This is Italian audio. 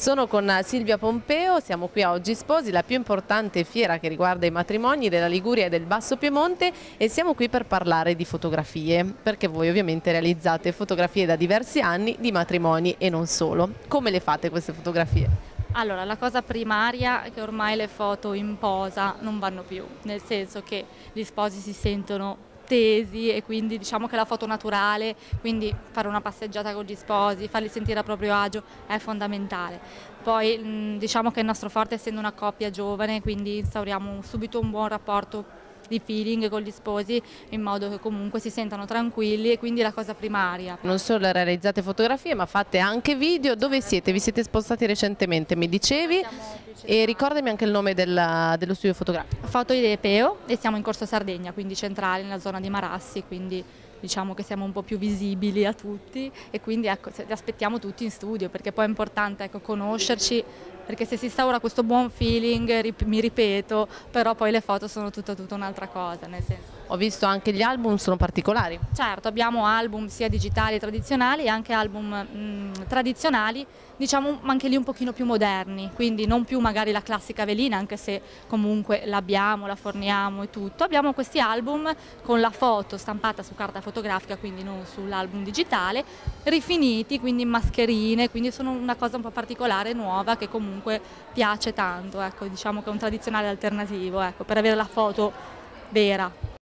Sono con Silvia Pompeo, siamo qui a Oggi Sposi, la più importante fiera che riguarda i matrimoni della Liguria e del Basso Piemonte, e siamo qui per parlare di fotografie, perché voi ovviamente realizzate fotografie da diversi anni di matrimoni e non solo. Come le fate queste fotografie? Allora, la cosa primaria è che ormai le foto in posa non vanno più, nel senso che gli sposi si sentono tesi e quindi diciamo che la foto naturale, quindi fare una passeggiata con gli sposi, farli sentire a proprio agio è fondamentale. Poi diciamo che il nostro forte, essendo una coppia giovane, quindi instauriamo subito un buon rapporto di feeling con gli sposi in modo che comunque si sentano tranquilli, e quindi è la cosa primaria. Non solo realizzate fotografie ma fate anche video. Dove siete? Vi siete spostati recentemente, mi dicevi, e ricordami anche il nome dello studio fotografico. Foto Idepeo, e siamo in Corso Sardegna, quindi centrale nella zona di Marassi, quindi diciamo che siamo un po' più visibili a tutti, e quindi ecco, li aspettiamo tutti in studio, perché poi è importante, ecco, conoscerci, perché se si instaura questo buon feeling, mi ripeto, però poi le foto sono tutta un'altra cosa, nel senso. Ho visto anche gli album, sono particolari. Certo, abbiamo album sia digitali che tradizionali, e anche album tradizionali, diciamo anche lì un pochino più moderni, quindi non più magari la classica velina, anche se comunque l'abbiamo, la forniamo e tutto. Abbiamo questi album con la foto stampata su carta fotografica, quindi non sull'album digitale, rifiniti, quindi in mascherine, quindi sono una cosa un po' particolare, nuova, che comunque piace tanto, ecco, diciamo che è un tradizionale alternativo, ecco, per avere la foto vera.